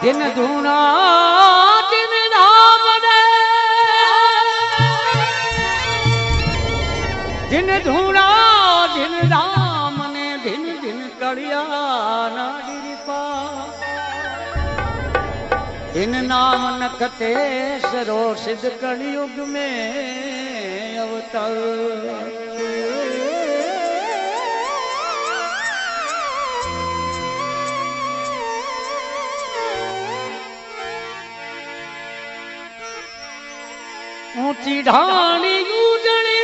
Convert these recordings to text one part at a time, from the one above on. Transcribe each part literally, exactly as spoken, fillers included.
दिन धूना दिन धाम ने दिन धूना दिन धाम ने दिन दिन कड़िया ना पा इन नाम नखते सरो सिद्ध कलयुग में अवतार ऊंची ढाणी उजड़ी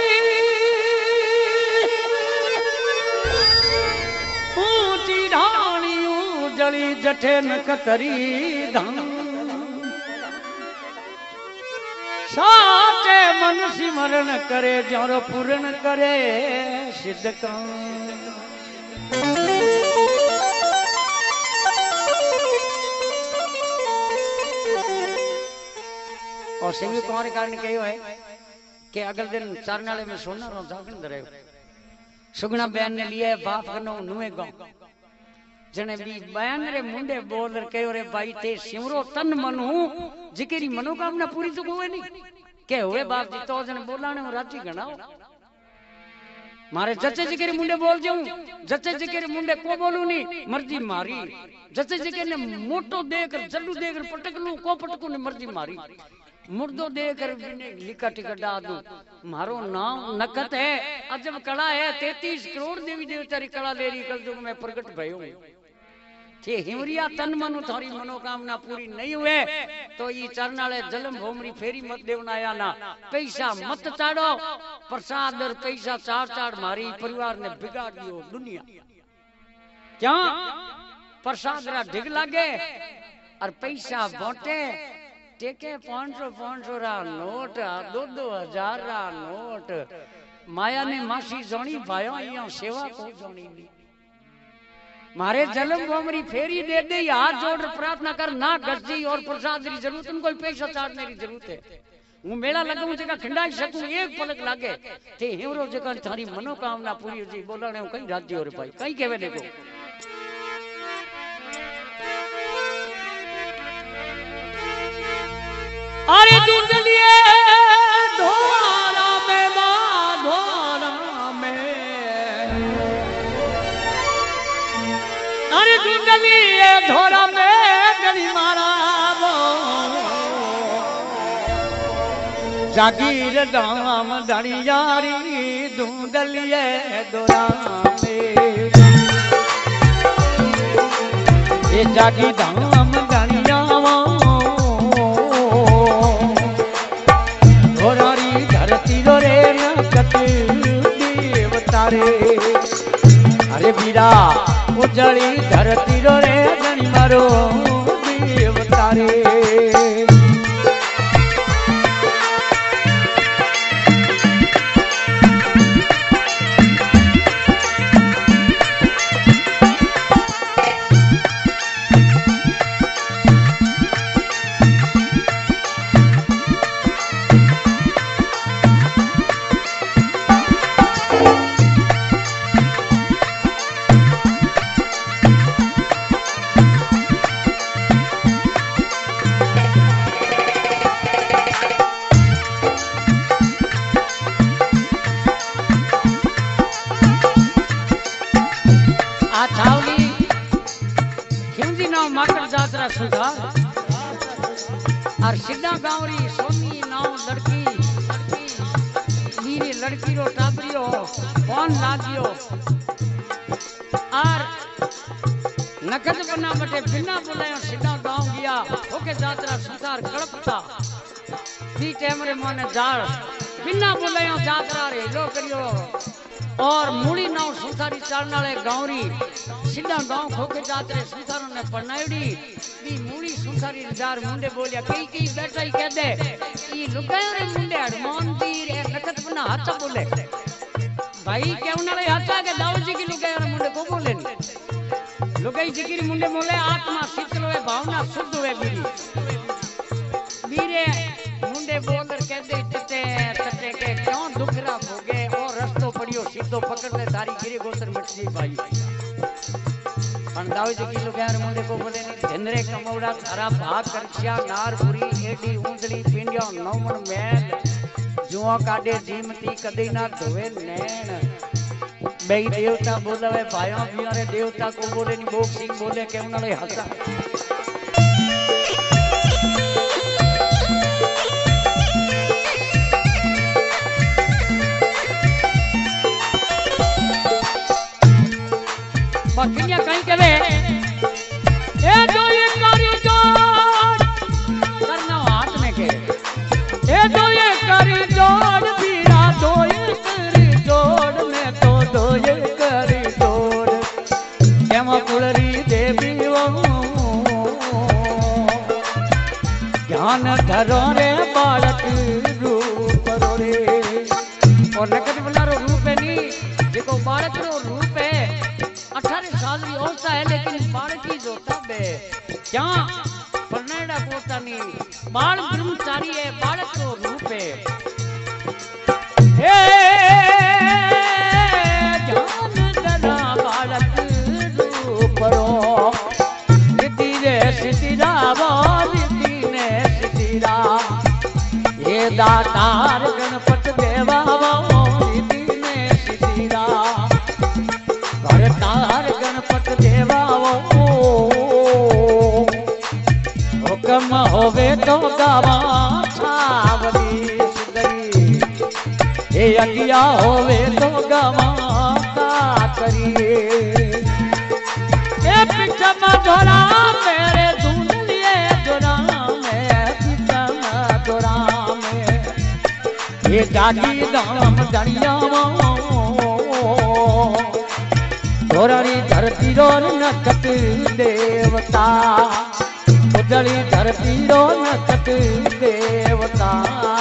ऊंची ढाणी उजड़ी जठे न कतरी धाम साचे मन सिमरण करे ज्यारो पूर्ण करे सिद्ध काम और सिंह कुमार कारण कहो है कि अगले दिन चारनाले में सोना रो जागन दरे सुगना बहन ने लिया बाप कनो नुए गांव जने भी बयान रे मुंडे बोल कहो रे भाई ते सिमरो तन मन हूं जिकेरी मनोकामना पूरी तो होवे नहीं के हुए बाप जी तो जने बोलाने राजी गणाओ मारे जच्चे जिकेरी मुंडे बोल जाऊं जच्चे जिकेरी मुंडे को बोलू नहीं मर्जी मारी जच्चे जिके ने मोटो देकर जल्लू देकर पटक लू को पटकू ने मर्जी मारी मुर्दो देकर लिखा टिकट डा दूं मारो नाम नकत है अजब कला है तैतीस करोड़ देवी देवता री कला ले रही कल युग में प्रकट भयो थे हिमरिया तन मनु थारी मनोकामना पूरी नहीं हुए तो ये चरनाले जलम भोमरी फेरी मत देवनाया ना पैसा मत चाड़ो प्रसाद और पैसा चार चार मारी परिवार ने बिगाड़ दियो दुनिया क्या प्रसाद रा ढिग लागे और पैसा बांटे टेके पांच सौ पांच सौ रा नोट दो दो हजार रा नोट माया ने मासी जोनी भायो यहाँ सेवा को जोनी ली मारे जलम भोमरी फेरी दे दे हाथ जोड़ प्रार्थना कर ना गजी और प्रसाद री जरूरत कोई पैसा चाटने की जरूरत है हूँ मेला लगू जगह खिंडाई सकूं एक पलक लागे थे हेरो जगह थारी मनोकामना पूरी हो जी बोलाने कई राज्य और भाई कई कहवे देखो अरे दूंदलिए धोरा में मां धोरा में अरे दूंदलिए धोरा में गली मारा जागीर दाम धड़ी यारी दूंदलिए धोरा में ये जागी दाम धड़ी यावा अरे बीरा उजड़ी धरती रो रे धनी मारो देवतारे और सिद्धा गांवरी सोनी नाव लड़की नीरी लड़की रो टाबरियो कौन लाजियो और नकद बना बटे बिना बुलायो सिद्धा गांव गया होके जात्रा सुधार कड़पता बी कैमरे मोने जाल बिना बुलायो जात्रा रे लो करियो और मूड़ी नाव सुधारी चालनाले गांवरी सिद्धा गांव खोके जात्रे सुधारो ने पनाईडी बी मूड़ी सुधारी जार मुंडे बोलिया कई कई बैठा ही कह दे ये लुगायो रे मुंडे हनुमान तीर ए नखत बना हाथ बोले भाई क्यों ना रे हाथ के दाऊ जी की लुगायो रे मुंडे को बोले लुगाई जी की मुंडे बोले आत्मा शीतल होए भावना शुद्ध होए बीरी बीरे मुंडे बोलकर कह दे तते तते के क्यों दुखरा भोगे और रस्तो पड़ियो सीधो पकड़ ले तारी गिरे गोतर मिट गई भाई पंडाव जी की लुगार मुंडे को बोले ने धनरे कमौड़ा थारा भाग करछिया नारपुरी एडी ऊंदड़ी पिंडिया नौमन मैल जुआ काडे जीमती कदी ना धोवे नैन बेई देवता बोलवे भाइयों प्यारे देवता को बोले नी बोक सिंह बोले के उन्होंने हंसा बकरिया कहीं के वे ए जो ये करी जोड़ करना हाथ में के ए जो ये करी जोड़ पीड़ा दो ये करी जोड़ में तो दो ये करी जोड़ केमा कुलरी देवी वो ज्ञान धरो रे बालक रूप रे और नकद बल्लारो रूप है नी देखो बालक रो रूप है अठारह साल की औरत है लेकिन बालक ही जोता बे क्या परनेड़ा पोता नहीं बाल ब्रह्मचारी है बालक को रूप है हे ज्ञान धरा बालक रूप रो रिद्धि रे सिद्धिरा रिद्धि ने सिद्धिरा ये दातार गणपत देवा रिद्धि ने सिद्धिरा तार गणपत देवा हुक्म होवे तो गावा छावली सुंदरी हे अगिया होवे तो गावा का करिए ए पिछम धोरा मेरे दुनिये धोरा में पिछम धोरा में ये जागी दाम दरिया धोरणी धरती रो नकट देवता उजड़ी धरती रो नकट देवता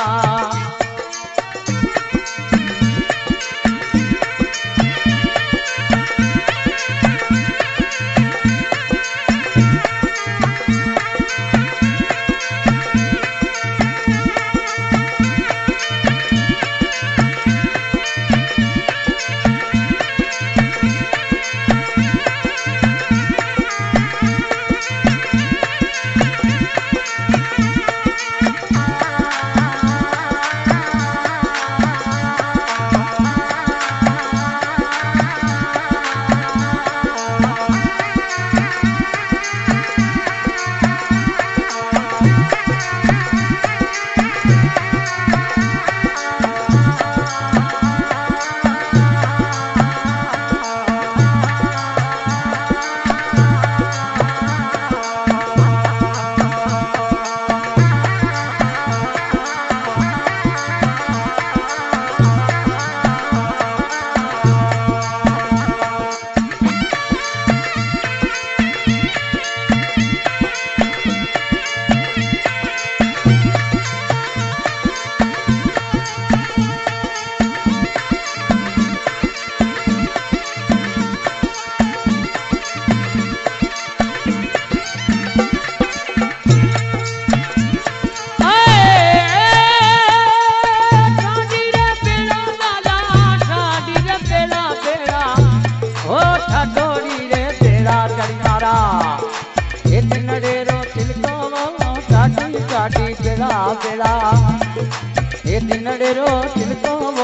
बेड़ा ये दिनड़े रो तिलको वो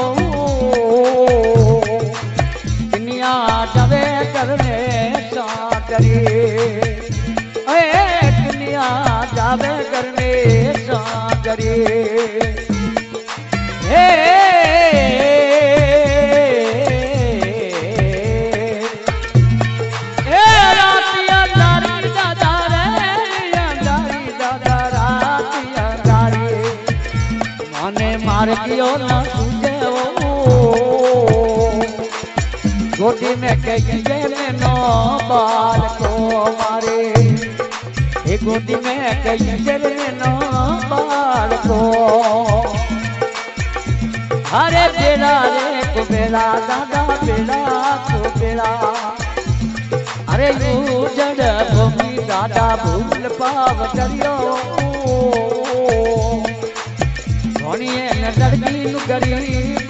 दुनिया जावे करने साकरी ए दुनिया जावे करने साकरी हे मार्गियो न सूझे गोदी में कहिए में नो बाल को मारे ये गोदी में कहिए में नो बाल को अरे बेला रे को बेला दादा बेला को बेला अरे यू जड़ भूमि दादा भूल पाव करियो लड़की गरीब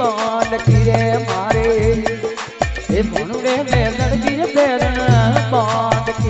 मारे भुनड़े में लड़की बेरन बांध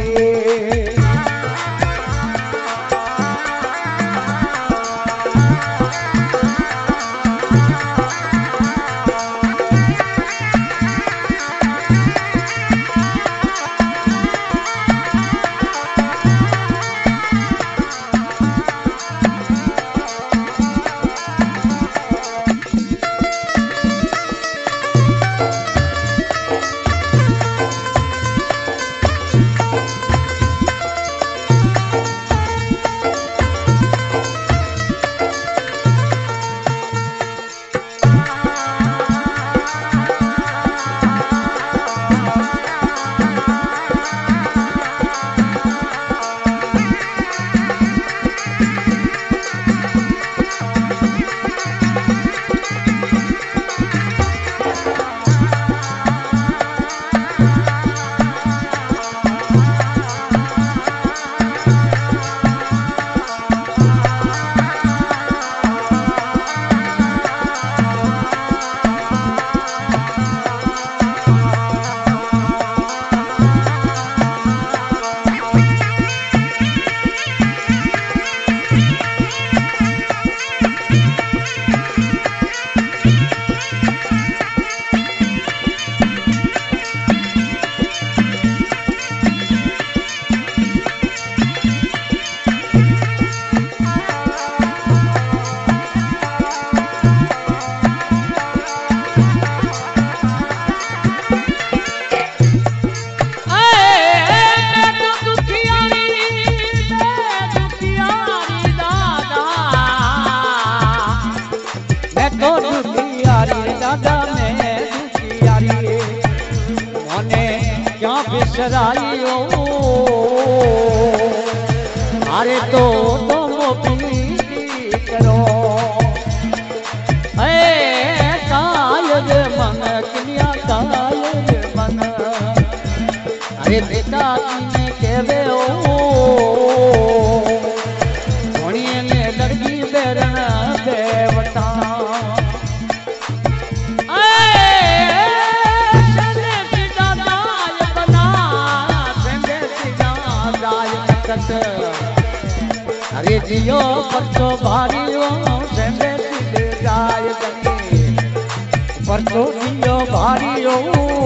बिसराइयो अरे तो तुम भी करो ए कायल मन किनिया कायल मन अरे बेटा ने कहवे ओ सोनिए ने लड़की बेरन देवता अरे जियो परसो भारी हो सेंबे दिल गाय गनी परसो जियो भारी हो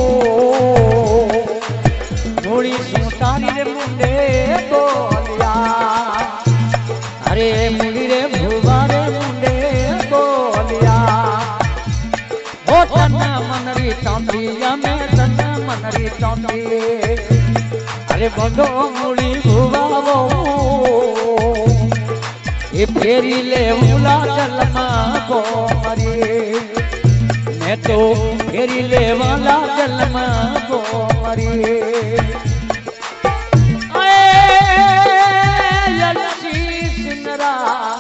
थोड़ी सुतारी रे मुंडे बोलिया अरे मुंडी रे भूवा रे मुंडे बोलिया ओ तन मनरी चांदिया में तन मनरी चांदी अरे बंदो मुड़ी भूवा वो ये फेरी ले उला जलमा को मरी मैं तो फेरी ले वाला जलमा को मरी ललसी सिंगरा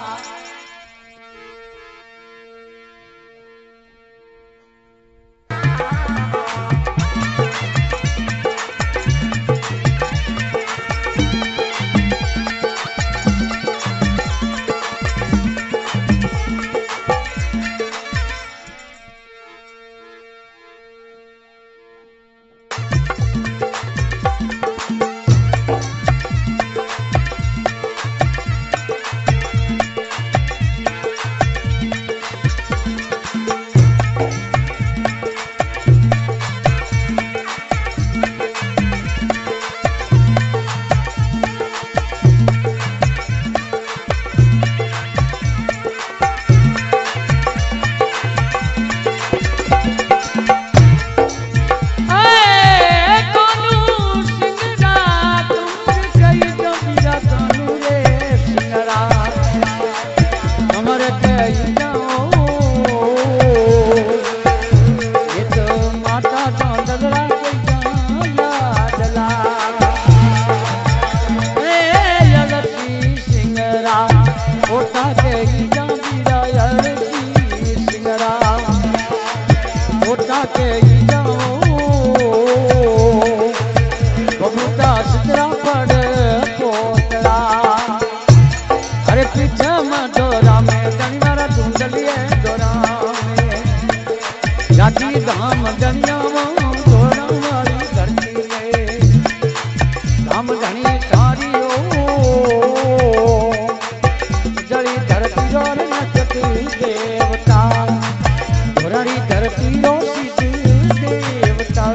धाम जनिया थोड़ा वाली धरती में धाम धनी सारी जड़ी धरती और नचती देवता धोरणी धरती देवता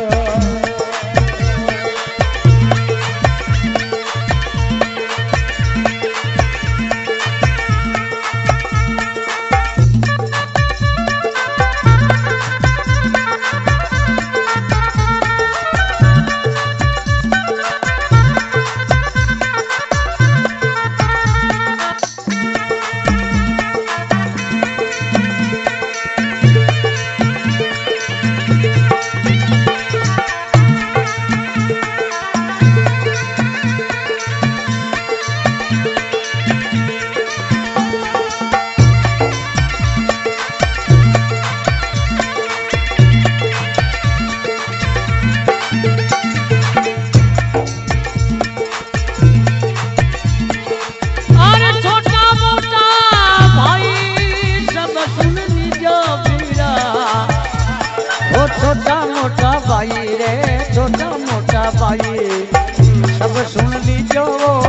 छोटा मोटा भाई रे छोटा मोटा भाई सब सुन लीजो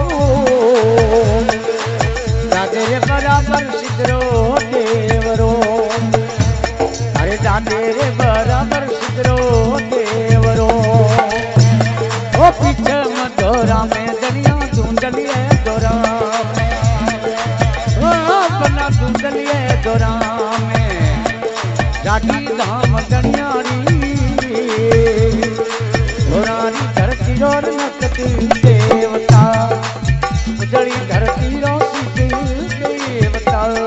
दादे रे बराबर सिद्धरो देवरो अरे दादे रे बराबर सिद्धरो देवरो ओ पीछे मधोरा में दरिया धुंधलिए दोरा ओ बना धुंधलिए दोरा में जाटी धाम दनियारी धोरानी धरती और नचती देवता उजड़ी धरती रोसी देवता।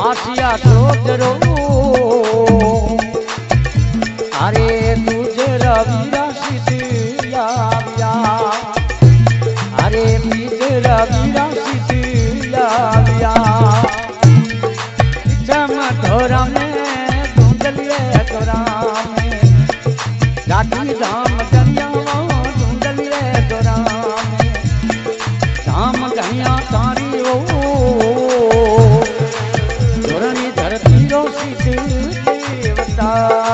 आसिया सोजरो अरे तुझे रविरा सिसिया अरे तुझे रविरा सिसिया जम धोरा में ढूंढलिए धोरा में जाति धाम दरिया ढूंढलिए धोरा में धाम धनिया तारी ओ धोरणी धरती रो देवता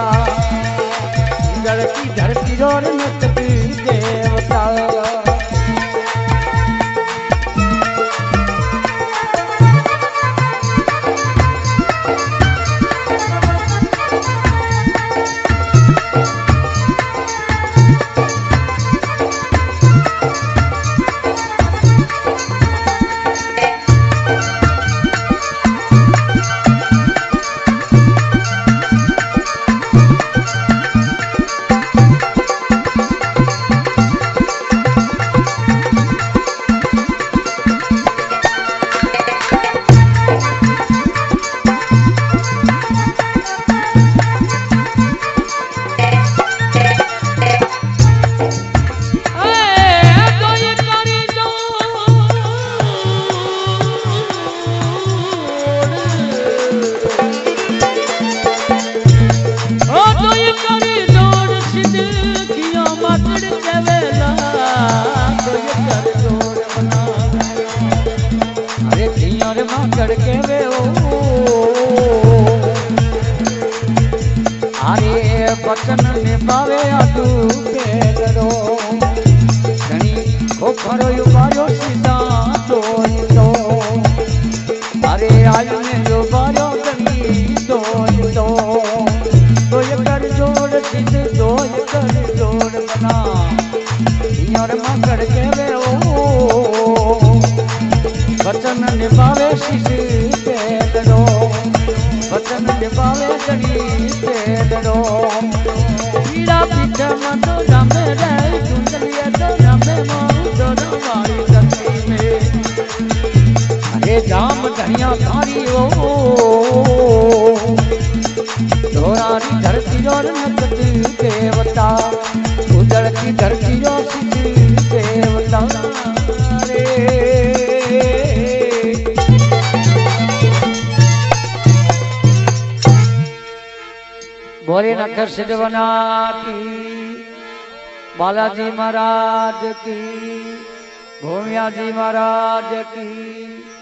धरती धरती रो नचती देवता वचन निभावे आदू के करो धनी खोखरो युबारो सीधा तो तो अरे आज में युबारो धनी तो तो तो ये कर जोड़ सिद्ध तो ये कर जोड़ बना और मकर के वे ओ वचन निभावे सीधे के करो वचन निभावे धनी के करो हीरा पीछे मत रमे रे चुंदलिया तो रमे मोर तो रमाई धरती में अरे जाम धनिया थारी ओ धोरारी धरती और नचती देवता उजड़ की धरती और सिद्धि देवता रे बोरे नगर सिद्धवना की बालाजी महाराज की भूमिया जी महाराज की।